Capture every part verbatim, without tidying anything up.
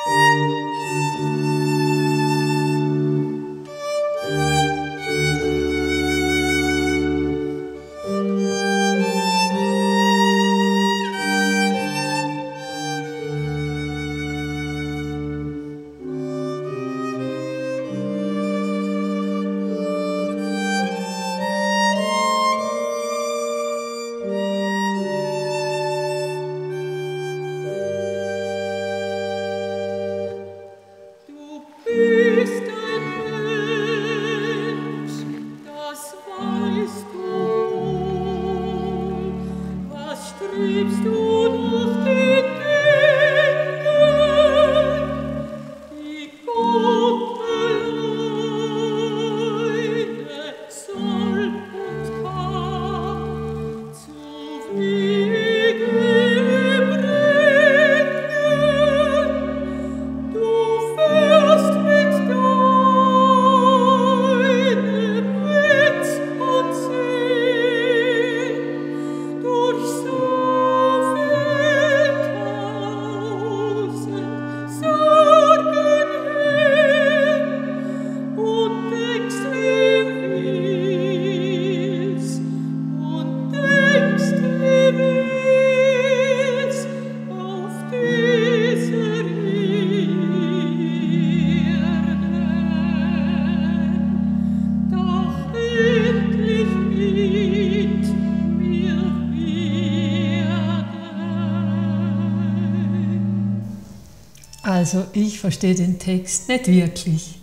Also ich verstehe den Text nicht wirklich.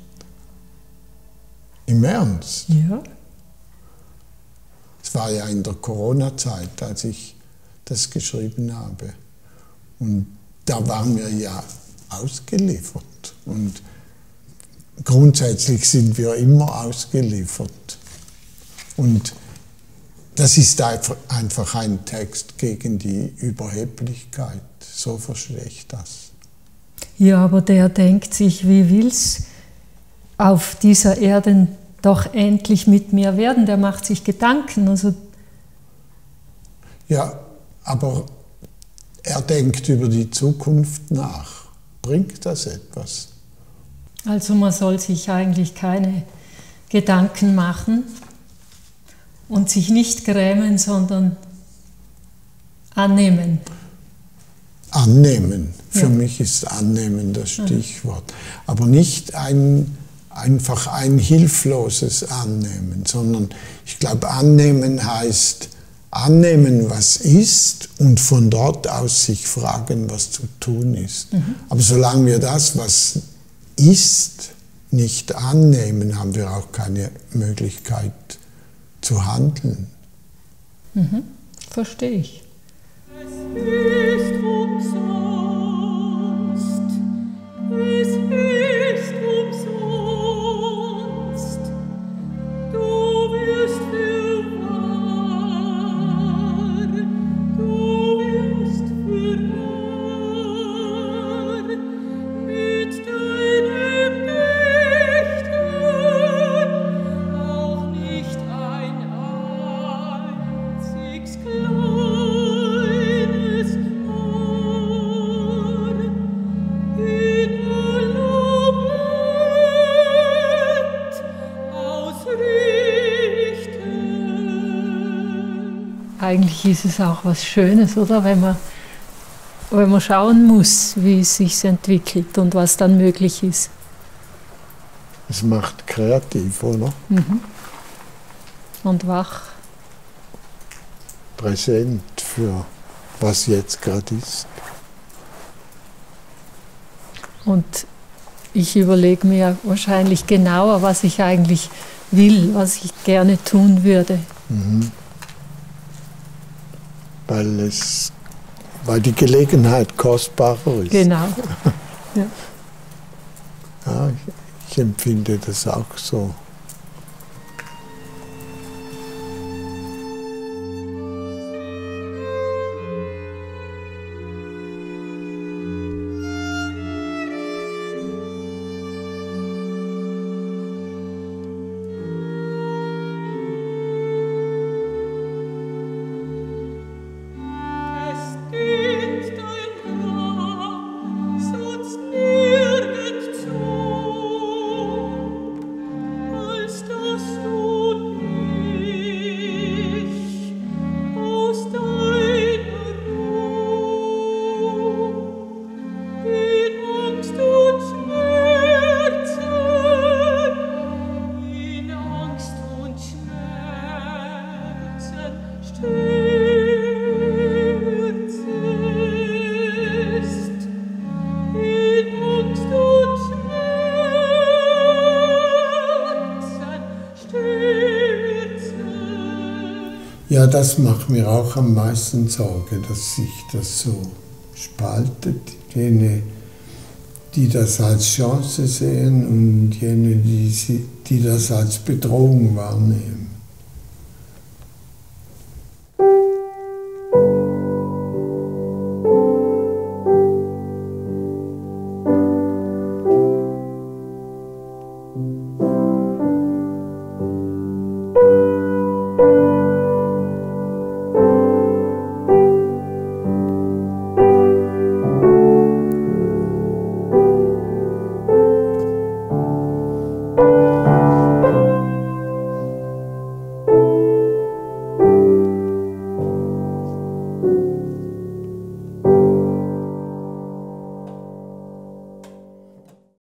Im Ernst? Ja. Es war ja in der Corona-Zeit, als ich das geschrieben habe. Und da waren wir ja ausgeliefert. Und grundsätzlich sind wir immer ausgeliefert. Und das ist einfach ein Text gegen die Überheblichkeit. So verstehe ich das. Ja, aber der denkt sich, wie will's auf dieser Erde doch endlich mit mir werden? Der macht sich Gedanken. Also ja, aber er denkt über die Zukunft nach. Bringt das etwas? Also man soll sich eigentlich keine Gedanken machen und sich nicht grämen, sondern annehmen. Annehmen. Für ja. mich ist Annehmen das Stichwort. Aber nicht ein, einfach ein hilfloses Annehmen, sondern ich glaube, Annehmen heißt annehmen, was ist und von dort aus sich fragen, was zu tun ist. Mhm. Aber solange wir das, was ist, nicht annehmen, haben wir auch keine Möglichkeit zu handeln. Mhm. Verstehe ich. Eigentlich ist es auch was Schönes, oder? Wenn man, wenn man schauen muss, wie es sich entwickelt und was dann möglich ist. Es macht kreativ, oder? Mhm. Und wach. Präsent für was jetzt gerade ist. Und ich überlege mir wahrscheinlich genauer, was ich eigentlich will, was ich gerne tun würde. Mhm. Weil, es, weil die Gelegenheit kostbarer ist. Genau. Ja. Ja, ich, ich empfinde das auch so. Sonst nie Ja, das macht mir auch am meisten Sorge, dass sich das so spaltet. Jene, die das als Chance sehen und jene, die, die das als Bedrohung wahrnehmen.